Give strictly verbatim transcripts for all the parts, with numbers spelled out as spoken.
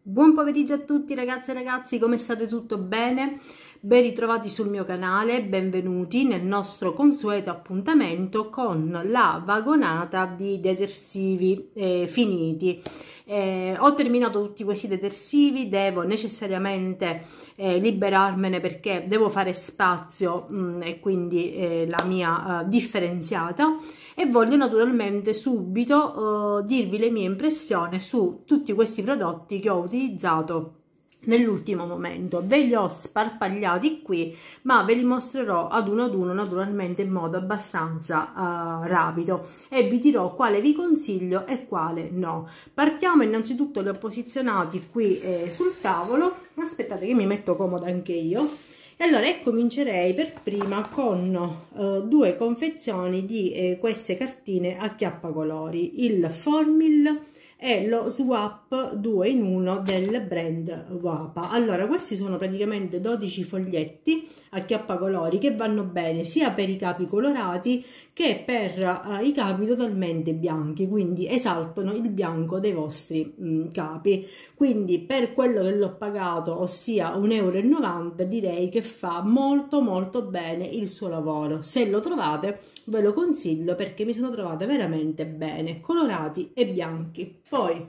Buon pomeriggio a tutti ragazze e ragazzi, come state? Tutto bene? Ben ritrovati sul mio canale, benvenuti nel nostro consueto appuntamento con la vagonata di detersivi eh, finiti. Eh, ho terminato tutti questi detersivi, devo necessariamente eh, liberarmene perché devo fare spazio mh, e quindi eh, la mia uh, differenziata, e voglio naturalmente subito uh, dirvi le mie impressioni su tutti questi prodotti che ho utilizzato nell'ultimo momento. Ve li ho sparpagliati qui, ma ve li mostrerò ad uno ad uno naturalmente in modo abbastanza uh, rapido, e vi dirò quale vi consiglio e quale no. Partiamo innanzitutto, li ho posizionati qui eh, sul tavolo. Aspettate che mi metto comoda anche io. E allora e comincerei per prima con uh, due confezioni di eh, queste cartine a chiappacolori, il Formil e lo Swap due in uno del brand Wapa. Allora, questi sono praticamente dodici foglietti a chiappacolori che vanno bene sia per i capi colorati che per uh, i capi totalmente bianchi, quindi esaltano il bianco dei vostri mh, capi. Quindi per quello che l'ho pagato, ossia un euro e novanta, direi che fa molto molto bene il suo lavoro. Se lo trovate ve lo consiglio perché mi sono trovata veramente bene, colorati e bianchi. Poi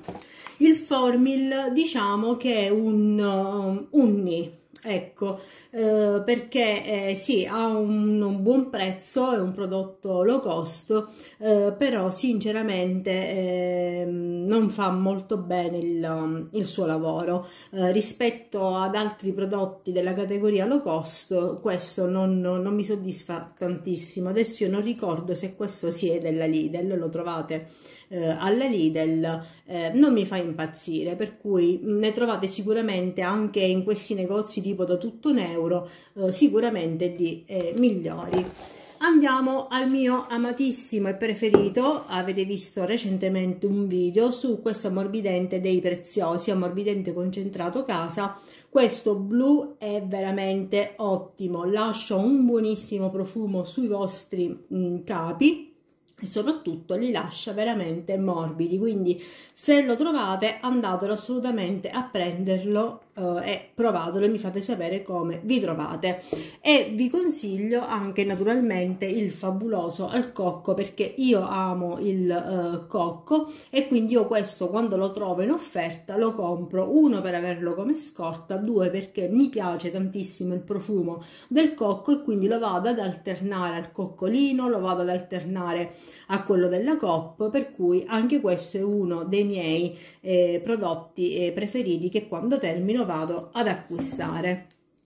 il Formil, diciamo che è un uh, unni, ecco, eh, perché eh, sì, ha un, un buon prezzo, è un prodotto low cost, eh, però sinceramente eh, non fa molto bene il, il suo lavoro. Eh, rispetto ad altri prodotti della categoria low cost, questo non, non mi soddisfa tantissimo. Adesso io non ricordo se questo sia della Lidl, lo trovate eh, alla Lidl. Eh, non mi fa impazzire, per cui ne trovate sicuramente anche in questi negozi tipo da tutto un euro, eh, sicuramente di eh, migliori. Andiamo al mio amatissimo e preferito. Avete visto recentemente un video su questo ammorbidente dei Preziosi, ammorbidente concentrato casa. Questo blu è veramente ottimo, lascia un buonissimo profumo sui vostri mh, capi e soprattutto li lascia veramente morbidi, quindi se lo trovate andatelo assolutamente a prenderlo eh, e provatelo e mi fate sapere come vi trovate. E vi consiglio anche naturalmente il fabuloso al cocco, perché io amo il eh, cocco e quindi io questo quando lo trovo in offerta lo compro, uno per averlo come scorta, due perché mi piace tantissimo il profumo del cocco e quindi lo vado ad alternare al coccolino, lo vado ad alternare a quello della Coop, per cui anche questo è uno dei miei eh, prodotti eh, preferiti che quando termino vado ad acquistare.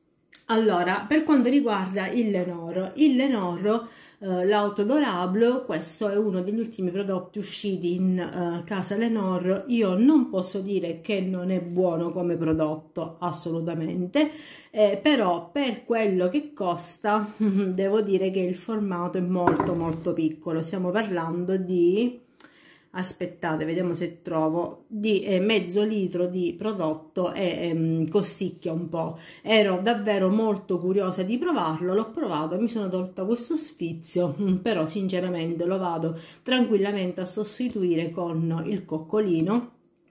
Allora, per quanto riguarda il Lenor, il Lenor eh, l'Autodorable, questo è uno degli ultimi prodotti usciti in eh, casa Lenor. Io non posso dire che non è buono come prodotto, assolutamente, eh, però per quello che costa devo dire che il formato è molto molto piccolo. Stiamo parlando di... aspettate, vediamo se trovo, di eh, mezzo litro di prodotto e ehm, costicchia un po'. Ero davvero molto curiosa di provarlo, l'ho provato, mi sono tolta questo sfizio, però sinceramente lo vado tranquillamente a sostituire con il coccolino,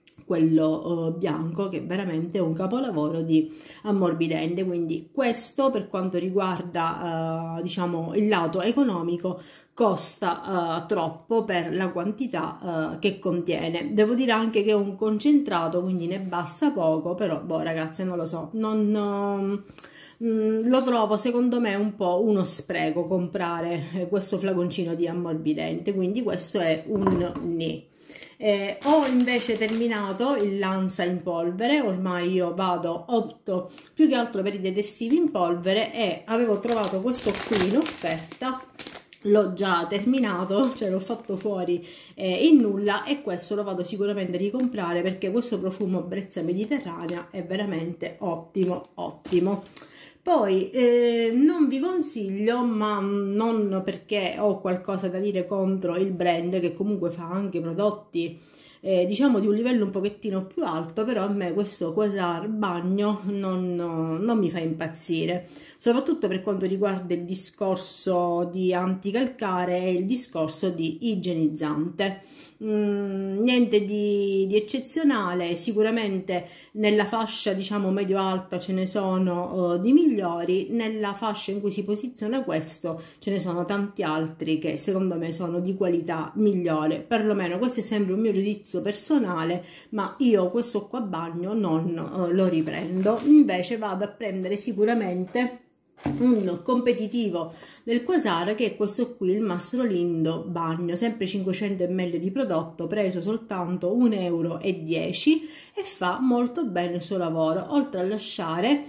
quello uh, bianco, che veramente è un capolavoro di ammorbidente. Quindi questo, per quanto riguarda uh, diciamo il lato economico, costa uh, troppo per la quantità uh, che contiene. Devo dire anche che è un concentrato, quindi ne basta poco, però boh ragazze, non lo so, non... Uh, lo trovo secondo me un po' uno spreco comprare questo flaconcino di ammorbidente, quindi questo è un ni. Eh, ho invece terminato il Lanza in polvere, ormai io vado, opto più che altro per i detersivi in polvere, e avevo trovato questo qui in offerta, l'ho già terminato, cioè l'ho fatto fuori eh, in nulla, e questo lo vado sicuramente a ricomprare perché questo profumo brezza mediterranea è veramente ottimo, ottimo. Poi eh, non vi consiglio, ma non perché ho qualcosa da dire contro il brand, che comunque fa anche prodotti eh, diciamo di un livello un pochettino più alto, però a me questo Quasar bagno non, non mi fa impazzire, soprattutto per quanto riguarda il discorso di anticalcare e il discorso di igienizzante. Mm, niente di, di eccezionale, sicuramente nella fascia diciamo medio alta ce ne sono uh, di migliori, nella fascia in cui si posiziona questo ce ne sono tanti altri che secondo me sono di qualità migliore, perlomeno questo è sempre un mio giudizio personale, ma io questo qua bagno non uh, lo riprendo, invece vado a prendere sicuramente un competitivo del Quasar, che è questo qui, il Mastro Lindo bagno, sempre cinquecento millilitri di prodotto, preso soltanto un euro e dieci, e fa molto bene il suo lavoro, oltre a lasciare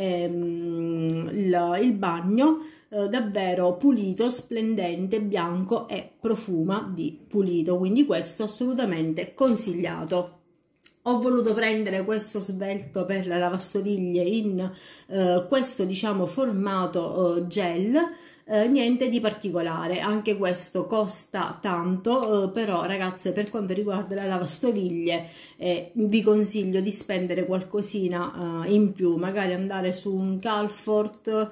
ehm, il, il bagno eh, davvero pulito, splendente, bianco, e profuma di pulito, quindi questo assolutamente consigliato. Ho voluto prendere questo svelto per la lavastoviglie in eh, questo diciamo formato eh, gel, eh, niente di particolare, anche questo costa tanto, eh, però ragazze, per quanto riguarda la lavastoviglie eh, vi consiglio di spendere qualcosina eh, in più, magari andare su un Calfort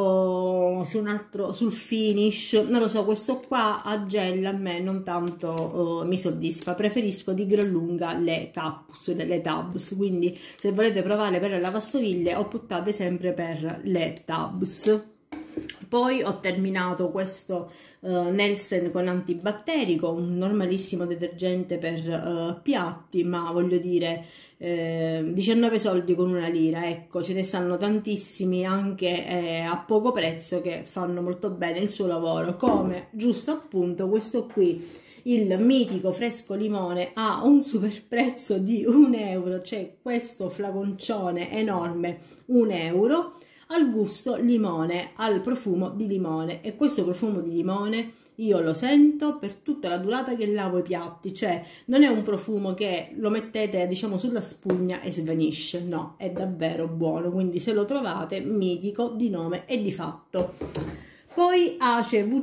o su un altro, sul Finish, non lo so, questo qua a gel a me non tanto uh, mi soddisfa, preferisco di gran lunga le capsule, le tabs, quindi se volete provare per la lavastoviglie optate sempre per le tabs. Poi ho terminato questo uh, Nelsen con antibatterico, un normalissimo detergente per uh, piatti, ma voglio dire eh, diciannove soldi con una lira, ecco, ce ne stanno tantissimi anche eh, a poco prezzo che fanno molto bene il suo lavoro, come giusto appunto questo qui, il mitico fresco limone, a un super prezzo di un euro, c'è questo flaconcione enorme, un euro, al gusto limone, al profumo di limone, e questo profumo di limone io lo sento per tutta la durata che lavo i piatti, cioè non è un profumo che lo mettete diciamo sulla spugna e svanisce, no, è davvero buono, quindi se lo trovate, mitico di nome e di fatto. Poi Ace V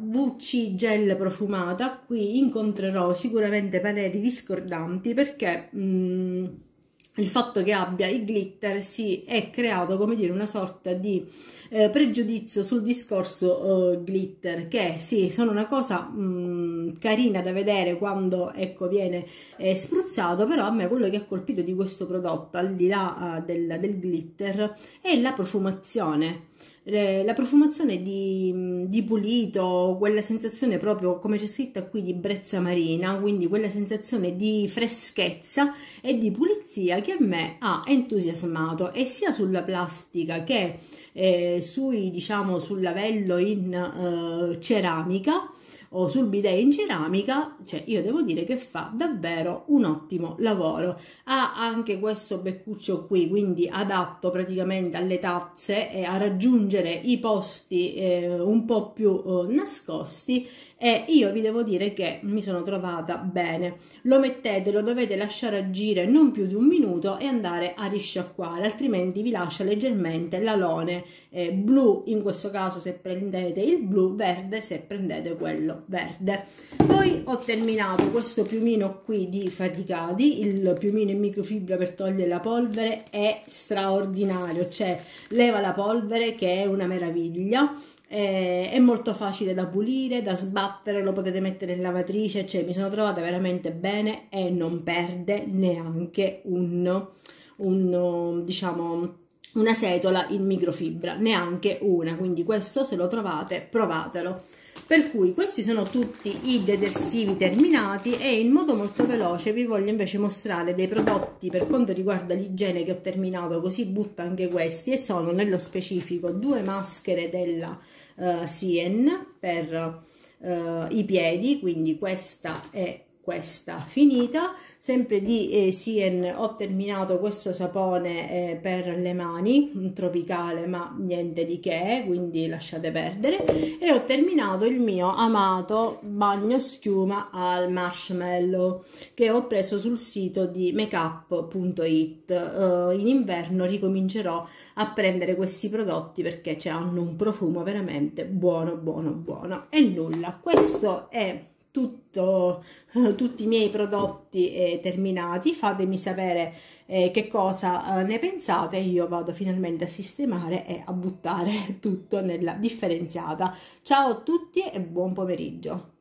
C Gel profumata, qui incontrerò sicuramente pareri discordanti perché mm, il fatto che abbia i glitter si è creato, come dire, una sorta di eh, pregiudizio sul discorso eh, glitter, che sì, sono una cosa mh, carina da vedere quando ecco viene eh, spruzzato, però a me quello che ha colpito di questo prodotto, al di là uh, del, del glitter, è la profumazione. La profumazione di, di pulito, quella sensazione proprio come c'è scritta qui di brezza marina, quindi quella sensazione di freschezza e di pulizia che a me ha entusiasmato, e sia sulla plastica che eh, sui, diciamo, sul lavello in eh, ceramica o sul bidet in ceramica, cioè io devo dire che fa davvero un ottimo lavoro. Ha anche questo beccuccio qui, quindi adatto praticamente alle tazze e a raggiungere i posti eh, un po' più eh, nascosti, e io vi devo dire che mi sono trovata bene. Lo mettete, lo dovete lasciare agire non più di un minuto e andare a risciacquare, altrimenti vi lascia leggermente l'alone eh, blu, in questo caso se prendete il blu, verde se prendete quello verde. Poi ho terminato questo piumino qui di Faticati, il piumino in microfibra per togliere la polvere, è straordinario, cioè leva la polvere che è una meraviglia. Eh, è molto facile da pulire, da sbattere, lo potete mettere in lavatrice, cioè mi sono trovata veramente bene e non perde neanche un, un diciamo una setola in microfibra, neanche una, quindi questo se lo trovate provatelo. Per cui questi sono tutti i detersivi terminati, e in modo molto veloce vi voglio invece mostrare dei prodotti per quanto riguarda l'igiene che ho terminato, così butto anche questi, e sono nello specifico due maschere della uh, Sien per uh, i piedi, quindi questa è questa finita. Sempre di eh, Sien ho terminato questo sapone eh, per le mani, un tropicale ma niente di che, quindi lasciate perdere, e ho terminato il mio amato bagno schiuma al marshmallow che ho preso sul sito di makeup punto it. Uh, in inverno ricomincerò a prendere questi prodotti perché hanno un profumo veramente buono buono buono. E nulla, questo è tutto, tutti i miei prodotti eh, terminati. Fatemi sapere eh, che cosa eh, ne pensate. Io vado finalmente a sistemare e a buttare tutto nella differenziata. Ciao a tutti e buon pomeriggio.